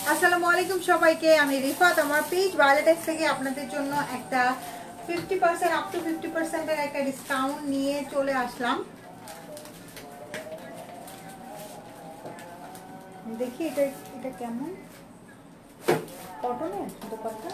আসসালামু আলাইকুম সবাইকে, আমি রিফাত। আমার পেজ ভায়োলেটেক্স থেকে আপনাদের জন্য একটা 50% আপ টু 50% এর একটা ডিসকাউন্ট নিয়ে চলে আসলাম। দেখি এটা এটা কেমন কটনের দোপাট্টা।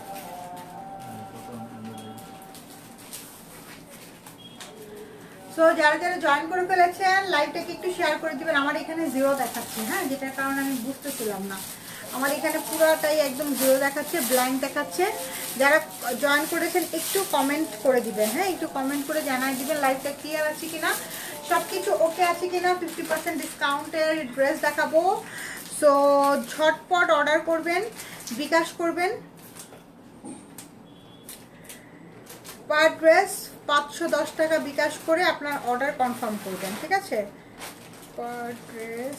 সো যারা যারা জয়েন করে ফেলেছেন লাইভটাকে একটু শেয়ার করে দিবেন। আমার এখানে জিরো দেখাচ্ছে, হ্যাঁ, যেটার কারণে আমি বুঝতেছিলাম না। আমার এখানে পুরোটাই একদম জিরো দেখাচ্ছে, ব্ল্যাঙ্ক দেখাচ্ছে। যারা জয়েন করেছেন একটু কমেন্ট করে দিবেন, হ্যাঁ, একটু কমেন্ট করে জানাই দিবেন লাইভটা ক্লিয়ার আছে কিনা, সব কিছু ওকে আছে কিনা। 50% ডিসকাউন্টের ড্রেস দেখাবো। সো ঝটপট অর্ডার করবেন, বিকাশ করবেন। পার ড্রেস 510 টাকা বিকাশ করে আপনার অর্ডার কনফার্ম করবেন, ঠিক আছে? পার ড্রেস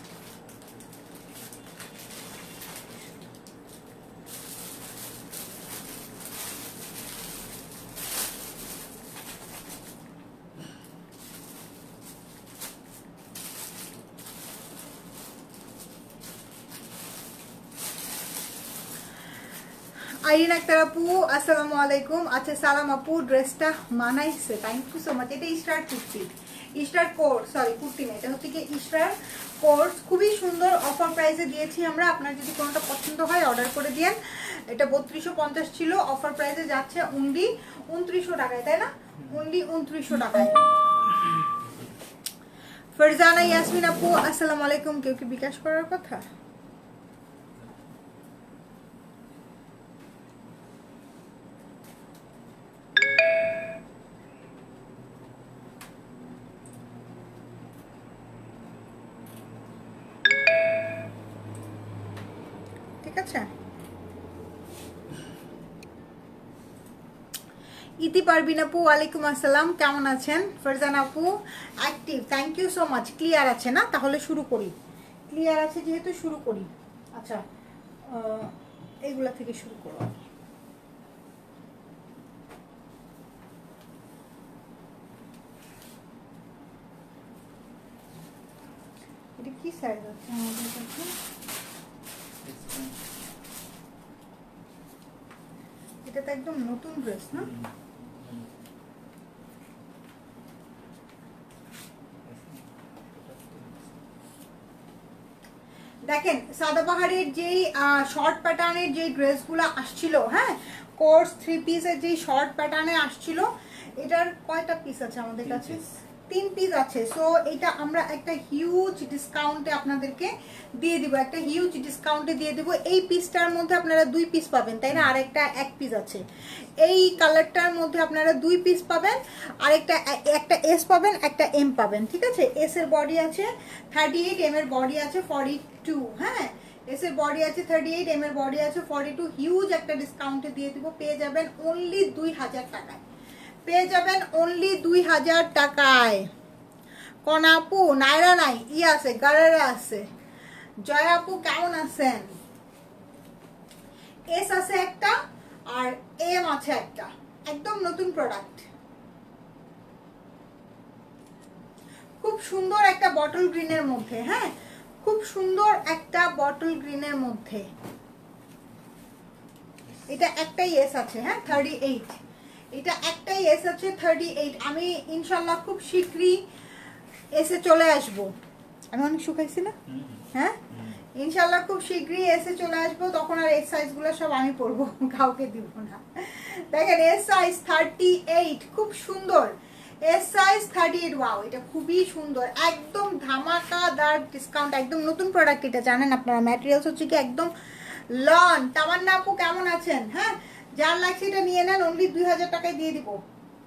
আইরিন আক্তার আপু আসসালামু আলাইকুম। আচ্ছা সালাম আপু, ড্রেসটা মানাইছে, থ্যাংক ইউ সো মাচ। এটা star kurti, star course, sorry kurti না, এটা হচ্ছে কি স্টার কোর্স। খুবই সুন্দর অফার প্রাইসে দিয়েছি আমরা। আপনার যদি কোনোটা পছন্দ হয় অর্ডার করে দিন। এটা 3250 ছিল, অফার প্রাইসে যাচ্ছে অনলি 2900 টাকায়, তাই না? অনলি 2900 টাকায়। ফারজানা ইয়াসমিন আপু আসসালামু আলাইকুম। কেউ কি বিকাশ করার কথা? ঠিক আছে। ইতি পারবিন আপু ওয়ালাইকুম আসসালাম, কেমন আছেন? ফারজানা আপু active, thank you so much. Clear আছে না? তাহলে শুরু করি। ক্লিয়ার আছে যেহেতু শুরু করি। আচ্ছা এইগুলা থেকে শুরু করো। এটা কি সাইজ আছে আমাদের কাছে? এটা তো একদম নতুন ড্রেস না? দেখেন সাদাবাহারের যেই শর্ট প্যাটার্নের যে ড্রেসগুলো আসছিল, হ্যাঁ, কোর্স 3 পিসের যেই শর্ট প্যাটার্নে আসছিল, এটার কয়টা পিস আছে আমাদের কাছে? 3 পিস আছে। সো এটা আমরা একটা হিউজ ডিসকাউন্টে আপনাদেরকে দিয়ে দিব, একটা হিউজ ডিসকাউন্টে দিয়ে দেব। এই পিসটার মধ্যে আপনারা 2 পিস পাবেন, তাই না? আর একটা 1 পিস আছে। এই কালারটার মধ্যে আপনারা 2 পিস পাবেন, আর একটা এস পাবেন, একটা এম পাবেন, ঠিক আছে? এস এর বডি আছে 38, এম এর বডি আছে 42, হ্যাঁ, এস এর বডি আছে 38, এম এর বডি আছে 42। হিউজ একটা ডিসকাউন্টে দিয়ে দিব। পেয়ে যাবেন অনলি 2000 টাকায়, পেয়ে যাবেন অনলি 2000 টাকায়। কোন আপু? নাইরা নাই, ই আছে, গারারা আছে। জয় আপু কেমন আছেন? এস আছে একটা আর এম আছে একটা, একদম নতুন প্রোডাক্ট। খুব সুন্দর একটা বটল গ্রিনের মধ্যে, হ্যাঁ, খুব সুন্দর একটা বটল গ্রিনের মধ্যে। এটা একটাই এস আছে, হ্যাঁ, 38। এটা একটাই এস আছে 38। আমি ইনশাল্লাহ খুব শীঘ্রই এসে চলে আসবো। আমি অনেক শুকাইছি না, হ্যাঁ, ইনশাল্লাহ খুব শীঘ্রই এসে চলে আসবো। তখন আর এস সাইজগুলো সব আমি পরবো, কাউকে দিব না। দেখেন এস সাইজ 38, খুব সুন্দর। এস সাইজ 38, ওয়াও, এটা খুবই সুন্দর, একদম ধামাকাদার ডিসকাউন্ট, একদম নতুন প্রোডাক্ট। এটা জানেন আপনারা, ম্যাটেরিয়ালস হচ্ছে কি একদম লন। তামান্না আপু কেমন আছেন? হ্যাঁ, যার লাগছে এটা নিয়ে নেন, অনলি 2000 টাকায় দিয়ে দিব।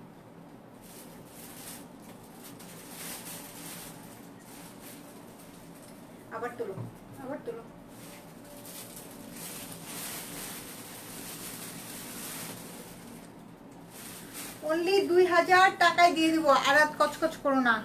আবার তুলো, আবার তুলো। অনলি 2000 টাকায় দিয়ে দিব। আর কচকচ করো না।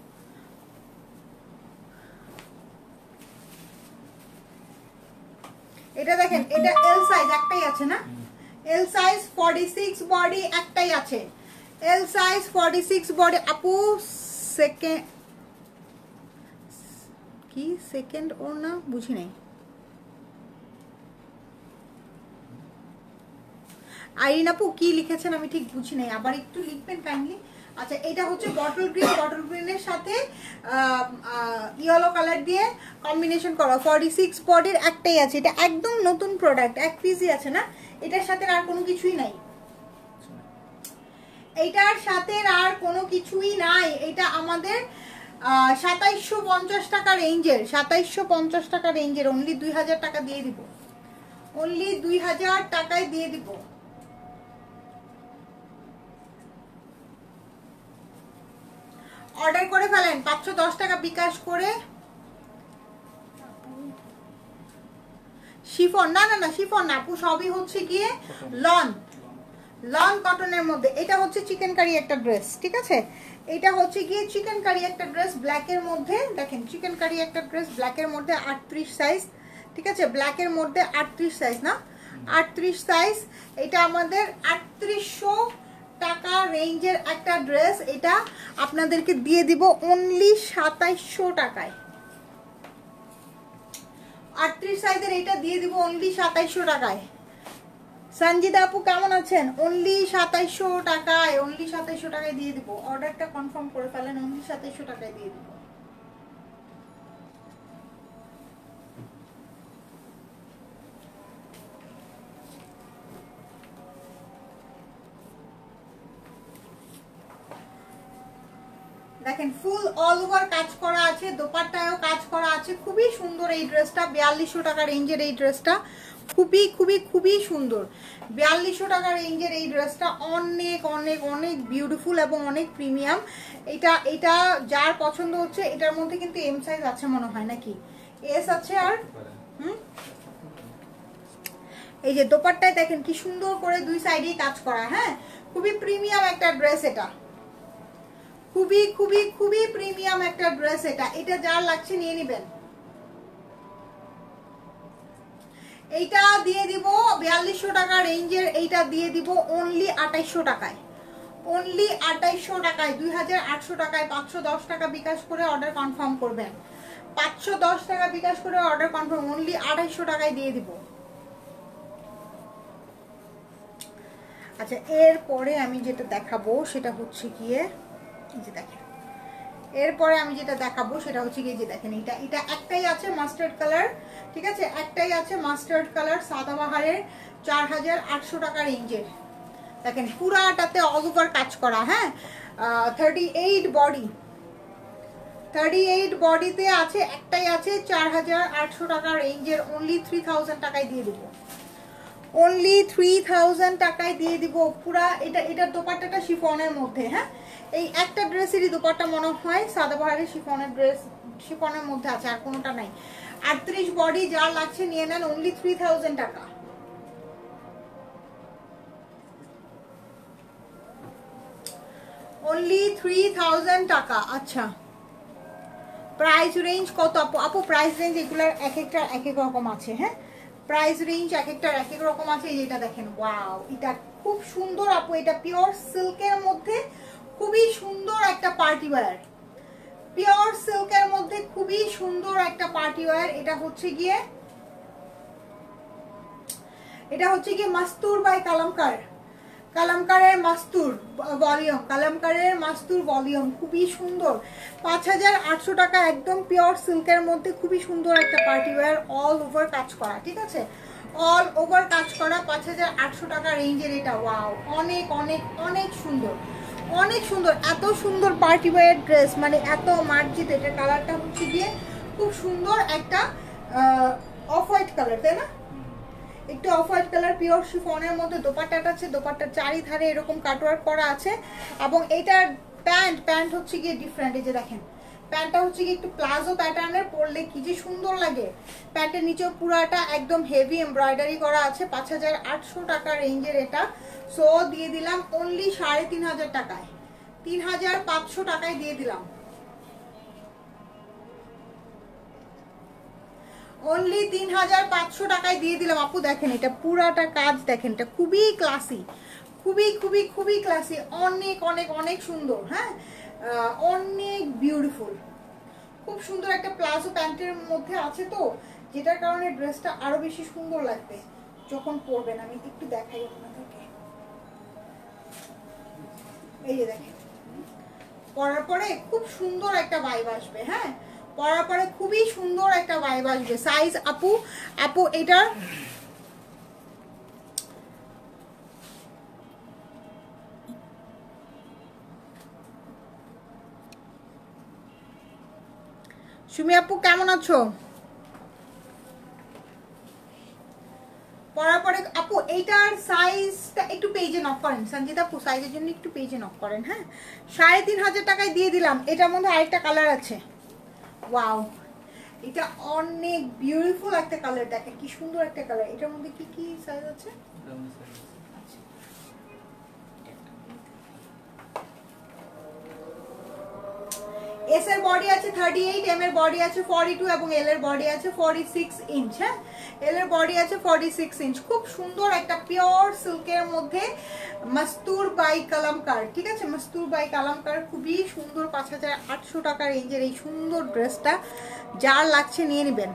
এটা দেখেন, এটা এল সাইজ একটাই আছে না? এল সাইজ 46 বডি একটাই আছে। এল সাইজ 46 বডি আপু। সেকেন্ড কি? সেকেন্ড ওর না বুঝি নাই। আইরিন আপু কি লিখেছেন আমি ঠিক বুঝি নাই, আবার একটু লিখবেন কাইন্ডলি। আচ্ছা এটা হচ্ছে বটল গ্রিনের সাথে ইয়েলো কালার দিয়ে কম্বিনেশন করা 46 বডির একটাই আছে, এটা একদম নতুন প্রোডাক্ট, এক পিসই আছে না, এটার সাথে আর কোনো কিছুই নাই, এইটার সাথে আর কোনো কিছুই নাই। এটা আমাদের 2750 টাকা রেঞ্জের, 2750 টাকা রেঞ্জের, অনলি 2000 টাকা দিয়ে দিব, অনলি 2000 টাকায় দিয়ে দিব। অর্ডার করে ফেলেন 510 টাকা বিকাশ করে। শিফন না না না শিফন না আপু, সবই হচ্ছে গিয়ে লন কটনের মধ্যে। এটা হচ্ছে চিকেন কারি একটা ড্রেস, ঠিক আছে, এটা হচ্ছে গিয়ে চিকেন কারি একটা ড্রেস ব্ল্যাকের মধ্যে, দেখেন চিকেন কারি একটা ড্রেস ব্ল্যাকের মধ্যে 38 সাইজ, ঠিক আছে, ব্ল্যাকের মধ্যে 38 সাইজ না 38 সাইজ, এটা আমাদের 3800 টাকা রেঞ্জের একটা ড্রেস, এটা আপনাদেরকে দিয়ে দিব অনলি 2700 টাকায়। 38 সাইজের এটা দিয়ে দিব অনলি 2700 টাকায়। সঞ্জিদা আপু কেমন আছেন? অনলি 2700 টাকায়, অনলি 2700 টাকায় দিয়ে দিব। অর্ডারটা কনফার্ম করে ফেলেন, অনলি 2700 টাকায় দিয়ে দিব। দেখেন ফুল অল ওভার কাজ করা আছে, দোপাট্টায়ও কাজ করা আছে, খুবই সুন্দর এই ড্রেসটা। 4200 টাকা রেঞ্জের এই ড্রেসটা খুবই খুবই খুবই সুন্দর। 4200 টাকা রেঞ্জের এই ড্রেসটা অনেক অনেক অনেক বিউটিফুল এবং অনেক প্রিমিয়াম। এটা যার পছন্দ হচ্ছে, এটার মধ্যে কিন্তু এম সাইজ আছে মনে হয় নাকি, এস আছে আর এই যে দোপাট্টায় দেখেন কি সুন্দর করে দুই সাইডেই কাজ করা। হ্যাঁ খুবই প্রিমিয়াম একটা ড্রেস, এটা খুবই খুবই খুবই প্রিমিয়াম একটা ড্রেস। এটা যার লাগছে নিয়ে নেবেন। এইটা দিয়ে দিব 4200 টাকা রেঞ্জের, এইটা দিয়ে দিব অনলি 2800 টাকায়, অনলি 2800 টাকায়, 2800 টাকায়। 510 টাকা বিকাশ করে অর্ডার কনফার্ম করবেন, 510 টাকা বিকাশ করে অর্ডার কনফার্ম, অনলি 2800 টাকায় দিয়ে দিব। আচ্ছা এরপরে আমি যেটা দেখাবো সেটা হচ্ছে গিয়ে এই যে দেখেন, এরপরে আমি যেটা দেখাবো সেটা হচ্ছে গিয়ে যে দেখেন, এটা একটাই আছে মাস্টার্ড কালার, ঠিক আছে, একটাই আছে মাস্টার্ড কালার সাদাবাহারের 4800 টাকা রেঞ্জের। দেখেন পুরাটাতে অল ওভার কাজ করা। হ্যাঁ 38 বডি, 38 বডিতে আছে, একটাই আছে 4800 টাকা রেঞ্জের, অনলি 3000 টাকায় দিয়ে দিব, অনলি 3000 টাকায় দিয়ে দিব পুরা। এটার দোপাট্টাটা শিফনের মধ্যে। হ্যাঁ এই একটা ড্রেসেরই দোপাট্টা মনে হয় সাদাবাহারের শিফনের ড্রেস, শিফনের মধ্যে আছে, আর কোনোটা নাই। 38 বডি, যা লাগছে নিয়ে নেন, অনলি 3000 টাকা, অনলি 3000 টাকা। আচ্ছা প্রাইস রেঞ্জ কত আপু? আপু প্রাইস রেঞ্জ এগুলার এক একটা এক এক রকম আছে। হ্যাঁ প্রাইস রেঞ্জ এক একটার এক এক রকম আছে। যেটা দেখেন ওয়াও, এটা খুব সুন্দর আপু, এটা পিওর সিল্কের মধ্যে খুবই সুন্দর একটা পার্টি ওয়্যার, পিওর সিল্কের মধ্যে খুবই সুন্দর একটা পার্টি ওয়্যার। এটা হচ্ছে গিয়ে মাস্তুর বাই কালামকার, কালামকারের মাস্তুর ভলিউম, কালামকারের মাস্তুর ভলিউম, খুবই সুন্দর। 5800 টাকা, একদম পিওর সিল্কের মধ্যে খুবই সুন্দর একটা পার্টি ওয়্যার, অল ওভার কাজ করা, ঠিক আছে, অল ওভার কাজ করা। 5800 টাকা রেঞ্জের এটা। ওয়াও অনেক অনেক অনেক সুন্দর, অনেক সুন্দর, এত সুন্দর পার্টি ওয়্যার ড্রেস, মানে এত মার্জিত। এটার কালারটা হচ্ছে গিয়ে খুব সুন্দর একটা অফ হোয়াইট কালার, তাই না, একটু অফ হোয়াইট কালার, পিওর শিফনের মধ্যে দোপাট্টাটা আছে, দোপাট্টার চারিধারে এরকম কাটওয়ার্ক করা আছে। এবং এটার প্যান্ট হচ্ছে গিয়ে ডিফারেন্ট। এই যে দেখেন প্যান্টটা হচ্ছে গিয়ে একটু প্লাজো প্যাটার্নের, পরলে কি যে সুন্দর লাগে। প্যান্টের নিচেও পুরাটা একদম হেভি এমব্রয়ডারি করা আছে। 5800 টাকা রেঞ্জের এটা। সো দিয়ে দিলাম অনলি 3500 টাকায়, 3500 টাকায় দিয়ে দিলাম, অনলি 3500 টাকায় দিয়ে দিলাম আপু। দেখেন এটা পুরাটা কাজ, দেখেন এটা খুবই ক্লাসি, খুবই খুবই খুবই ক্লাসি, অনেক অনেক অনেক সুন্দর। হ্যাঁ অনেক বিউটিফুল, খুব সুন্দর একটা প্লাজো প্যান্টের মধ্যে আছে, তো যেটার কারণে ড্রেসটা আরো বেশি সুন্দর লাগবে যখন পরবেন। আমি একটু দেখাই আপনাদেরকে, এই যে দেখেন, পরার পরে খুব সুন্দর একটা ভাইব আসবে। হ্যাঁ, পরার পরে খুবই সুন্দর একটা ভাইব আসবে। সাইজ আপু, আপু এটা সুমি আপু কেমন আছো? পরার পরে আপু এইটার সাইজটা একটু পেজে নক করেন, সঞ্জিতা আপু সাইজের জন্য একটু পেজে নক করেন। হ্যাঁ, ৩,৫০০ টাকায় দিয়ে দিলাম। এটার মধ্যে আরেকটা কালার আছে, ওয়াও, এটা অনেক বিউটিফুল একটা কালার। দেখেন কি সুন্দর একটা কালার। এটার মধ্যে কি কি সাইজ আছে? এস এর বডি আছে 38, এম এর বডি আছে 42 এবং এল এর বডি আছে 46 ইঞ্চ। হ্যাঁ, এল এর বডি আছে 46 ইঞ্চ। খুব সুন্দর একটা পিওর সিল্কের মধ্যে মাস্তুর বাই কালামকার। ঠিক আছে, মাস্তুর বাই কালামকার, খুবই সুন্দর। ৫,৮০০ টাকা রেঞ্জের এই সুন্দর ড্রেসটা যার লাগছে নিয়ে নেবেন।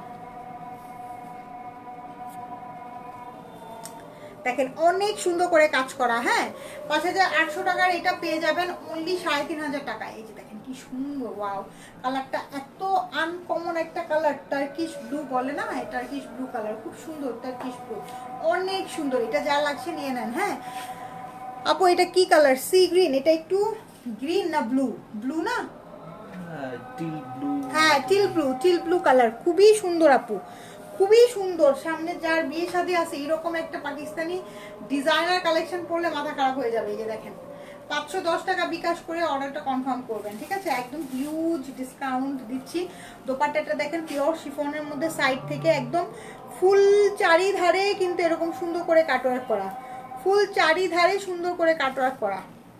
দেখেন অনেক সুন্দর করে কাজ করা। হ্যাঁ, ৫,৮০০ টাকার এটা পেয়ে যাবেন অনলি ৩,৫০০ টাকায়। এই যে দেখেন কি সুন্দর, ওয়াও, কালারটা এত আনকমন একটা কালার, টার্কিশ ব্লু বলে না, টার্কিশ ব্লু কালার, খুব সুন্দর টার্কিশ ব্লু, অনেক সুন্দর। এটা যা লাগছে নিয়ে নেন। হ্যাঁ আপু এটা কি কালার? Sea green. এটা একটু গ্রিন না ব্লু? ব্লু না, টিল ব্লু। হ্যাঁ teal blue, teal blue colour, খুবই সুন্দর আপু, খুবই সুন্দর। সামনে যার বিয়ে শাদী আছে এরকম একটা পাকিস্তানি ডিজাইনার কালেকশন পরলে মাথা খারাপ হয়ে যাবে। এই যে দেখেন ৫১০ টাকা বিকাশ করে অর্ডারটা কনফার্ম করবেন। ঠিক আছে, একদম হিউজ ডিসকাউন্ট দিচ্ছি। দোপাট্টাটা দেখেন পিওর শিফনের মধ্যে, সাইড থেকে একদম ফুল চারিধারে কিন্তু এরকম সুন্দর করে কাটওয়ার্ক করা, ফুল চারিধারে সুন্দর করে কাটওয়ার্ক করা।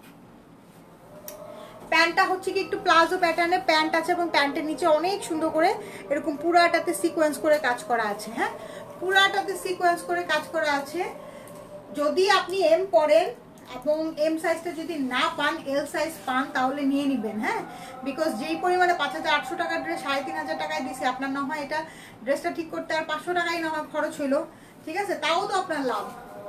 প্যান্টটা হচ্ছে কি একটু প্লাজো প্যাটার্নের প্যান্ট আছে এবং প্যান্টের নিচে অনেক সুন্দর করে এরকম পুরাটাতে সিকোয়েন্স করে কাজ করা আছে। হ্যাঁ, পুরাটাতে সিকোয়েন্স করে কাজ করা আছে। যদি আপনি এম পরেন এবং এম সাইজটা যদি না পান, এল সাইজ পান, তাহলে নিয়ে নেবেন। হ্যাঁ, বিকজ যেই পরিমাণে ৫,৮০০ টাকার ড্রেস ৩,৫০০ টাকায় দিছে, আপনার না হয় এটা ড্রেসটা ঠিক করতে আর ৫০০ টাকাই না হয় খরচ হইলো, ঠিক আছে, তাও তো আপনার লাভ।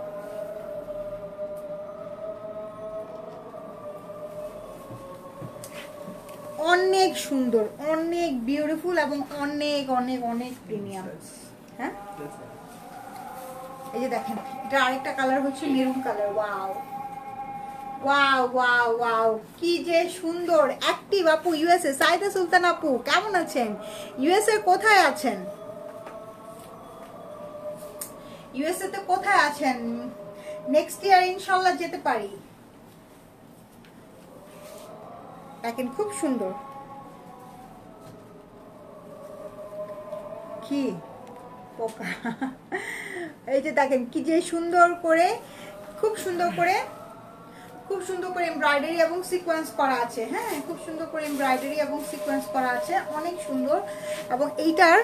অনেক সুন্দর, অনেক বিউটিফুল এবং অনেক অনেক অনেক প্রিমিয়াম। হ্যাঁ, এই যে দেখেন এটা আরেকটা কালার হচ্ছে maroon colour. Wow wow wow wow, কি যে সুন্দর। অ্যাক্টিভ আপু ইউএসএ, সাইদা সুলতান আপু কেমন আছেন? ইউএসএ কোথায় আছেন? ইউএসএ তে কোথায় আছেন? নেক্সট ইয়ার ইনশাল্লাহ যেতে পারি। দেখেন খুব সুন্দর, কি পোকা, এই যে দেখেন কি যে সুন্দর করে, খুব সুন্দর করে, খুব সুন্দর করে এমব্রয়ডারি এবং সিকোয়েন্স করা আছে। হ্যাঁ, খুব সুন্দর করে এমব্রয়ডারি এবং সিকোয়েন্স করা আছে, অনেক সুন্দর। এবং এইটার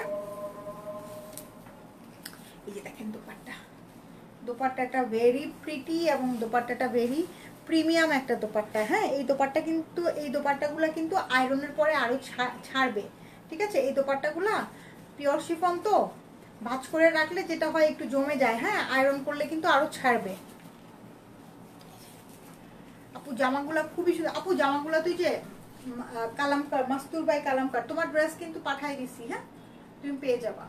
এই যে দেখেন দোপাট্টা, দোপাট্টাটা ভেরি প্রিটি এবং দোপাট্টাটা ভেরি প্রিমিয়াম একটা দোপাট্টা। হ্যাঁ, এই দোপাট্টা কিন্তু, এই দোপাট্টাগুলো কিন্তু আয়রনের পরে আরো ছাড়বে। ঠিক আছে, এই দোপাট্টাগুলা পিওর শিফন তো, ভাঁজ করে রাখলে যেটা হয় একটু জমে যায়। হ্যাঁ, আয়রন করলে কিন্তু আরো ছাড়বে। আপু জামাগুলা খুবই সুন্দর। আপু জামাগুলা তুই যে কালামকার, মাস্তুর বাই কালামকার, তোমার ড্রেস কিন্তু পাঠাই দিছি। হ্যাঁ, তুমি পেয়ে যাবা।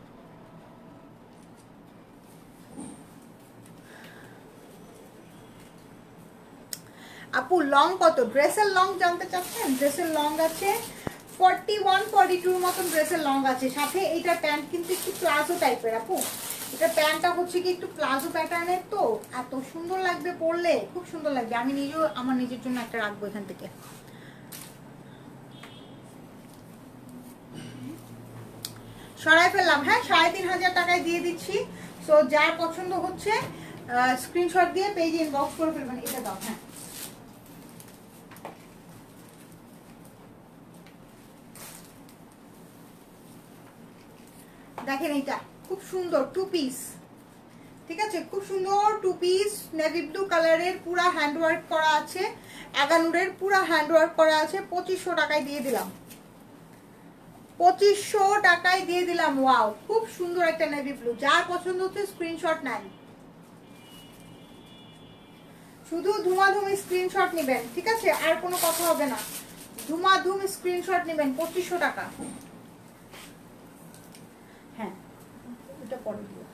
আপু লং কত? ড্রেসের লং জানতে চাচ্ছেন? ড্রেসের লং আছে 41 42 মতন ড্রেসের লং আছে। সাথে এইটার প্যান্ট কিন্তু একটু প্লাজো টাইপের আপু। এটা প্যান্টটা হচ্ছে কি একটু প্লাজো প্যাটার্নের, তো এত সুন্দর লাগবে পরলে, খুব সুন্দর লাগবে। আমি নিজেও আমার নিজের জন্য একটা রাখবো এখান থেকে। সরাই ফেললাম। হ্যাঁ, ৩,৫০০ টাকায় দিয়ে দিচ্ছি। সো যার পছন্দ হচ্ছে স্ক্রিনশট দিয়ে পেজে ইনবক্স করে ফেলবেন। এটা দাও। হ্যাঁ, দেখেন এইটা খুব সুন্দর টু পিস। ঠিক আছে, খুব সুন্দর টু পিস, নেভি ব্লু কালারের, পুরা হ্যান্ডওয়ার্ক করা আছে, এগানুরের পুরা হ্যান্ডওয়ার্ক করা আছে। ২৫০০ টাকায় দিয়ে দিলাম, ২৫০০ টাকায় দিয়ে দিলাম। ওয়াও, খুব সুন্দর একটা নেভি ব্লু। যার পছন্দ হচ্ছে স্ক্রিনশট নেন। শুধু ধুমাধুম স্ক্রিনশট নেবেন, ঠিক আছে? আর কোনো কথা হবে না, ধুমাধুম স্ক্রিনশট নেবেন। 2500 টাকা। হ্যাঁ এটা পরে দিও।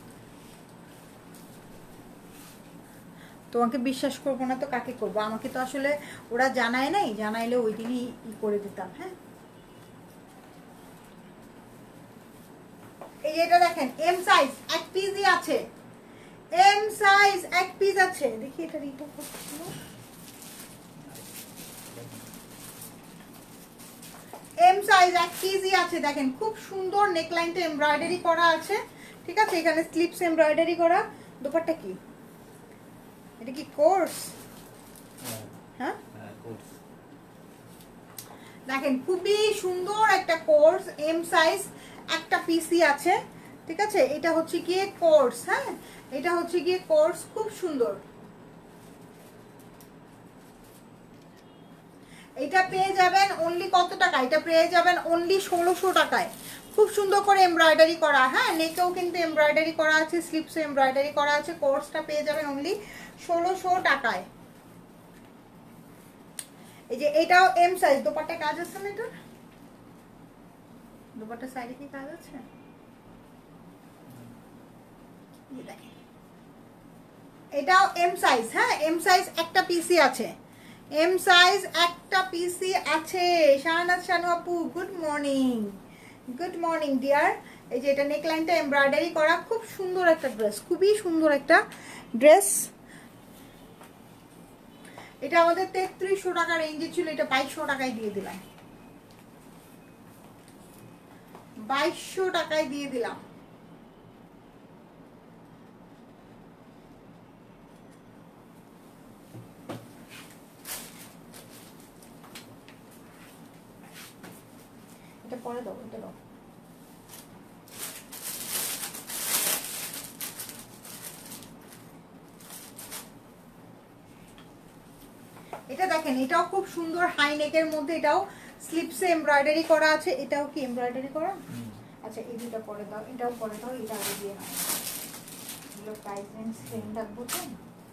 তোমাকে বিশ্বাস করবো না তো কাকে করবো? আমাকে তো আসলে ওরা জানায় নাই, জানাইলে ওই দিনই করে দিতাম। হ্যাঁ এই এটা দেখেন এম সাইজ এক পিসই আছে, এম সাইজ এক পিস আছে। দেখি এটা রিটো করছিল, এম সাইজ এক পিসই আছে। দেখেন খুব সুন্দর নেকলাইনটা এমব্রয়ডারি করা আছে, ঠিক আছে? এখানে স্লিপস এমব্রয়ডারি করা। দোপাট্টা কি এটা, কি কোর্স? হ্যাঁ দেখেন খুবই সুন্দর একটা কোর্স, এম সাইজ একটা পিসি আছে, ঠিক আছে? এটা হচ্ছে গিয়ে কোর্স, হ্যাঁ এটা হচ্ছে গিয়ে কোর্স, খুব সুন্দর। এটা পেয়ে যাবেন অনলি কত টাকা? এটা পেয়ে যাবেন অনলি 1600 টাকায়। খুব সুন্দর করে এমব্রয়ডারি করা, হ্যাঁ নেকেও কিন্তু এমব্রয়ডারি করা আছে, স্লিপসে এমব্রয়ডারি করা আছে। কোর্সটা পেয়ে যাবেন অনলি 1600 টাকায়। এই যে এটাও এম সাইজ। দোপাট্টা কাজ আছে না এটা? দোপাট্টার সাইডে কি কাজ আছে? দেখেন এটাও এম সাইজ, হ্যাঁ এম সাইজ একটা পিসি আছে, এম সাইজ একটা পিসি আছে। শাহনাজ শানু আপু good morning, good morning dear. এই যে এটা নেকলাইনটা এমব্রয়ডারি করা, খুব সুন্দর একটা ড্রেস, খুবই সুন্দর একটা ড্রেস। এটা আমাদের 3300 টাকা রেঞ্জে ছিল, এটা 2200 টাকায় দিয়ে দিলাম, 2200 টাকায় দিয়ে দিলাম। এটা পরে দাও, এটা দাও। এটা দেখেন এটাও খুব সুন্দর হাই নেকের মধ্যে, এটাও স্লিপসে এমব্রয়ডারি করা আছে। এটাও কি এমব্রয়ডারি করা? আচ্ছা এই দুটো পরে দাও, এটাও পরে দাও, এটা আগে দিয়ে নাও। এগুলো প্রাইস রেঞ্জ সেম রাখবো তো।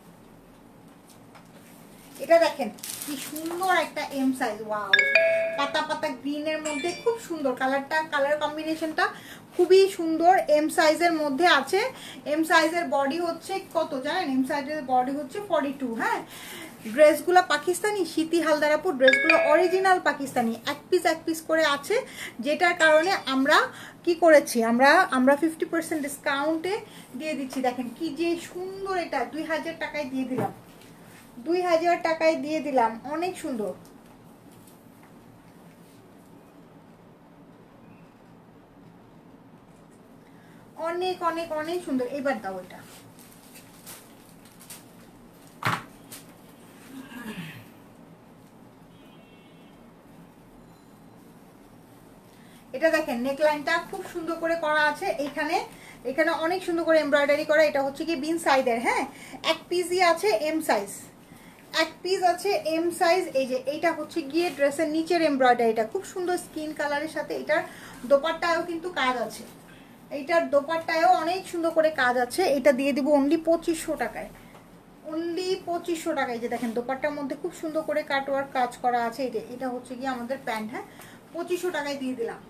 এটা দেখেন কি সুন্দর একটা এম সাইজ, ওয়াও পাতা পাতা গ্রিনের মধ্যে খুব সুন্দর কালারটা, কালার কম্বিনেশনটা খুবই সুন্দর। এম সাইজের মধ্যে আছে। এম সাইজের বডি হচ্ছে কত জানেন? এম সাইজের বডি হচ্ছে 42। হ্যাঁ ড্রেসগুলো পাকিস্তানি, স্মৃতি হালদারাপুর ড্রেসগুলো অরিজিনাল পাকিস্তানি, এক পিস করে আছে, যেটার কারণে আমরা কি করেছি, আমরা 50% ডিসকাউন্টে দিয়ে দিচ্ছি। দেখেন কি যে সুন্দর, এটা 2000 টাকায় দিয়ে দিলাম, 2000 টাকায় দিয়ে দিলাম, অনেক সুন্দর। অনেক অনেক অনেক সুন্দর। এবার দাও এটা, এটা দেখেন নেকলাইনটা খুব সুন্দর করে করা আছে। এখানে এখানে অনেক সুন্দর করে এমব্রয়ডারি করা। এটা হচ্ছে কি বিন সাইডের, হ্যাঁ এক পিসই আছে এম সাইজ, এক পিস আছে এম সাইজ। এই যে এইটা হচ্ছে গিয়ে ড্রেসের নিচের এমব্রয়ডারিটা খুব সুন্দর স্কিন কালারের সাথে। এটার দোপাট্টায়ও কিন্তু কাজ আছে, এইটার দোপাট্টায়ও অনেক সুন্দর করে কাজ আছে। এটা দিয়ে দিব অনলি 2500 টাকায়, অনলি 2500 টাকায়। যে দেখেন দোপাট্টার মধ্যে খুব সুন্দর করে কাটওয়ার্ক কাজ করা আছে। এটা হচ্ছে গিয়ে আমাদের প্যান্ট, হ্যাঁ 2500 টাকায় দিয়ে দিলাম।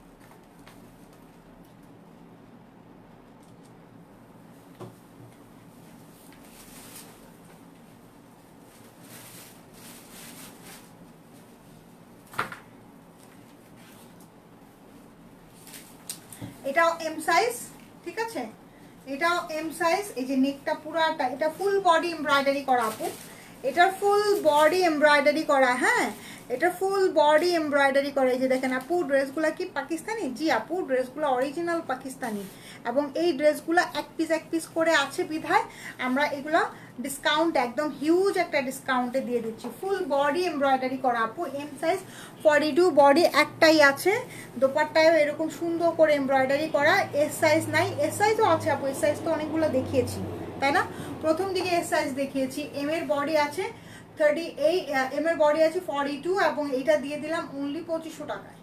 এটাও এম সাইজ, ঠিক আছে এটাও এম সাইজ। এই যে নেকটা পুরাটা, এটা ফুল বডি এমব্রয়ডারি করা আপু, এটার ফুল বডি এমব্রয়ডারি করা, হ্যাঁ এটা ফুল বডি এমব্রয়ডারি করা। এই যে দেখেন আপু ড্রেসগুলো কি পাকিস্তানি? জি আপু ড্রেসগুলো অরিজিনাল পাকিস্তানি, এবং এই ড্রেসগুলো এক পিস করে আছে বিধায় আমরা এগুলো ডিসকাউন্ট, একদম হিউজ একটা ডিসকাউন্টে দিয়ে দিচ্ছি। ফুল বডি এমব্রয়ডারি করা আপু, এম সাইজ 42 বডি একটাই আছে। দোপাট্টায়ও এরকম সুন্দর করে এমব্রয়ডারি করা। এস সাইজ নাই, এস সাইজও আছে আপু, এস সাইজ তো অনেকগুলো দেখিয়েছি তাই না? প্রথম দিকে এস সাইজ দেখিয়েছি। এম এর বডি আছে 38, এম এর বডি আছে 42, এবং এইটা দিয়ে দিলাম অনলি 2500 টাকায়।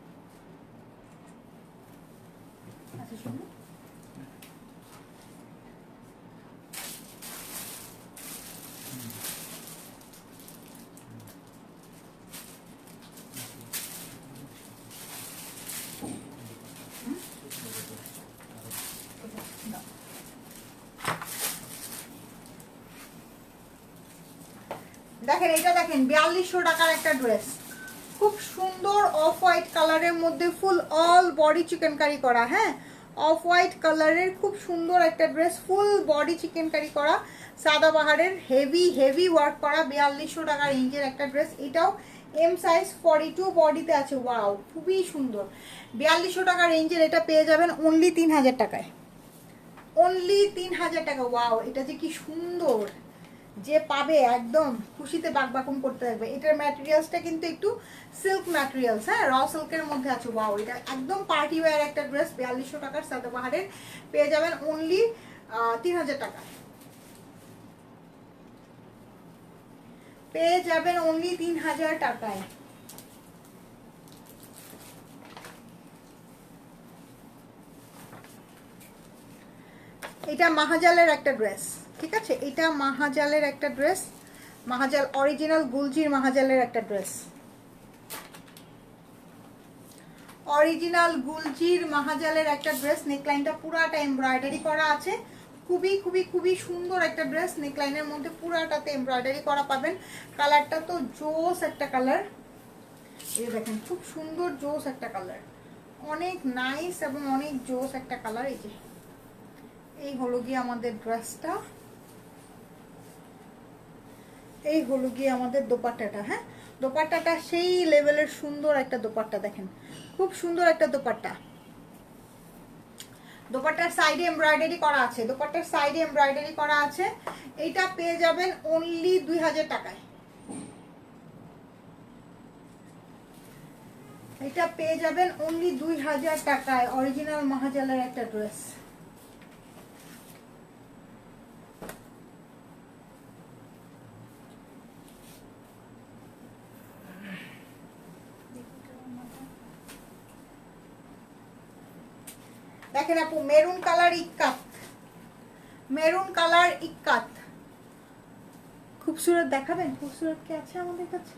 আচ্ছা শুনুন, দেখেন এটা দেখেন 4200 টাকার একটা ড্রেস, খুব সুন্দর অফ হোয়াইট কালারের মধ্যে full all body chicken curry করা, হ্যাঁ অফ হোয়াইট কালারের খুব সুন্দর একটা dress, full body chicken curry করা, সাদাবাহারের হেভি হেভি ওয়ার্ক করা, 4200 টাকার রেঞ্জের একটা ড্রেস। এটাও এম সাইজ 42 বডিতে আছে। ওয়াও খুবই সুন্দর, 4200 টাকার রেঞ্জের এটা পেয়ে যাবেন অনলি 3000 টাকায়, অনলি 3000 টাকা। ওয়াও এটা যে কি সুন্দর, যে পাবে একদম খুশিতে বাকবাকুম করতে থাকবে। এটার ম্যাটেরিয়ালসটা কিন্তু একটু সিল্ক ম্যাটেরিয়ালস, হ্যাঁ র সিল্কের মধ্যে আছে। ওয়াও এটা একদম পার্টি ওয়্যার একটা ড্রেস, 4200 টাকার সাদাবাহারের পেয়ে যাবেন অনলি 3000 টাকা, পেয়ে যাবেন অনলি 3000 টাকায়। এটা মাহাজালের একটা ড্রেস, ঠিক আছে এটা মাহাজালের একটা ড্রেস, মাহাজাল অরিজিনাল গুলজির মাহাজালের একটা ড্রেস, অরিজিনাল গুলজির মাহাজালের একটা ড্রেস। নেকলাইনটা পুরাটা এমব্রয়ডারি করা আছে, খুবই খুবই খুবই সুন্দর একটা ড্রেস, নেকলাইনের মধ্যে পুরাটাতে এমব্রয়ডারি করা পাবেন। কালারটা তো জোস একটা কালার, এই দেখেন খুব সুন্দর জোস একটা কালার, অনেক নাইস এবং অনেক জোস একটা কালার। এই যে এই হলো গিয়ে আমাদের ড্রেসটা, এই হলো গিয়ে আমাদের দোপাট্টাটা, হ্যাঁ দোপাট্টাটা সেই লেভেলের সুন্দর একটা দোপাট্টা, দেখেন খুব সুন্দর একটা দোপাট্টা। দোপাট্টার সাইডে এমব্রয়ডারি করা আছে, দোপাট্টার সাইডে এমব্রয়ডারি করা আছে। এইটা পেয়ে যাবেন অনলি 2000 টাকায়, এটা পেয়ে যাবেন অনলি 2000 টাকায়। অরিজিনাল মাহাজালের একটা ড্রেস, দেখেন আপু maroon colour ikat, maroon colour ikat, খুবসুরত দেখাবেন? খুবসুরত কি আছে আমাদের কাছে?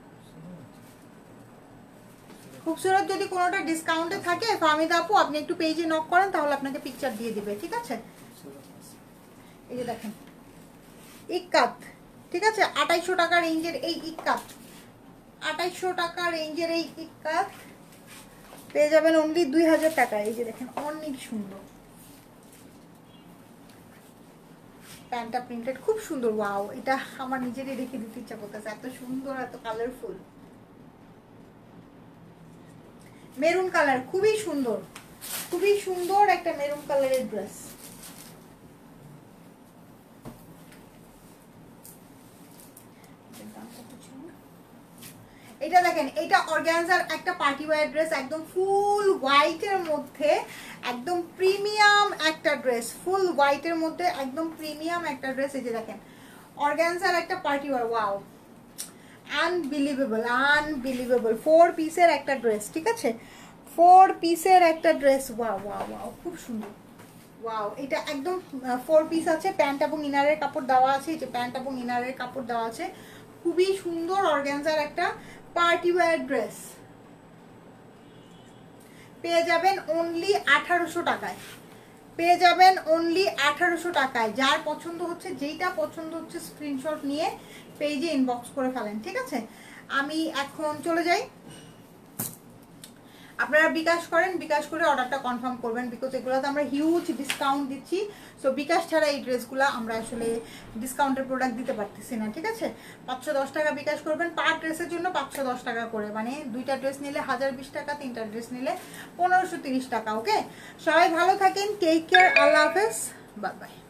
খুবসুরত যদি কোনোটা ডিসকাউন্টে থাকে ফাহমিদা আপু আপনি একটু পেজে নক করেন, তাহলে আপনাকে পিকচার দিয়ে দিবে, ঠিক আছে। এই যে দেখেন ইক্কাত, ঠিক আছে 2800 টাকা রেঞ্জের এই ইক্কাত, 2800 টাকা রেঞ্জের এই ইক্কাত পেয়ে যাবেন অনলি 2000 টাকা। এই যে দেখেন অনেক সুন্দর, প্যান্টটা প্রিন্টেড খুব সুন্দর। ওয়াও এটা আমার নিজেরই রেখে দিতে ইচ্ছা করতেছে, এত সুন্দর এত কালারফুল। মেরুন কালার খুবই সুন্দর, খুবই সুন্দর একটা মেরুন কালারের ড্রেস। এটা দেখেন এটা অর্গানজার একটা পার্টি ওয়্যার ড্রেস, একদম ফুল হোয়াইটের মধ্যে একদম প্রিমিয়াম একটা ড্রেস, ফুল হোয়াইটের মধ্যে একদম প্রিমিয়াম একটা ড্রেস। এই যে দেখেন অর্গানজার একটা party wear. Wow unbelievable, unbelievable, 4 পিসের একটা ড্রেস, ঠিক আছে 4 পিসের একটা ড্রেস। ওয়াও ওয়াও ওয়াও খুব সুন্দর। ওয়াও এটা একদম 4 পিস আছে, প্যান্ট এবং ইনারের কাপড় দেওয়া আছে, এই যে প্যান্ট এবং ইনারের কাপড় দেওয়া আছে, খুবই সুন্দর অর্গানজার একটা পার্টি ওয়্যার ড্রেস পেয়ে যাবেন অনলি 1800 টাকায়, পেয়ে যাবেন অনলি 1800 টাকায়। যার পছন্দ হচ্ছে, যেইটা পছন্দ হচ্ছে স্ক্রিনশট নিয়ে পেজে ইনবক্স করে ফেলেন, ঠিক আছে। আমি এখন চলে যাই, আপনারা বিকাশ করেন, বিকাশ করে অর্ডারটা কনফার্ম করবেন, বিকজ এগুলোতে আমরা হিউজ ডিসকাউন্ট দিচ্ছি। সো বিকাশ ছাড়া এই ড্রেসগুলো আমরা আসলে ডিসকাউন্টের প্রোডাক্ট দিতে পারতেছি না, ঠিক আছে। 510 টাকা বিকাশ করবেন, পার ড্রেসের জন্য 510 টাকা করে, মানে 2টা ড্রেস নিলে 1020 টাকা, 3টা ড্রেস নিলে 1530 টাকা। ওকে, সবাই ভালো থাকেন, টেক কেয়ার, আল্লাহ হাফেজ, বাই বাই।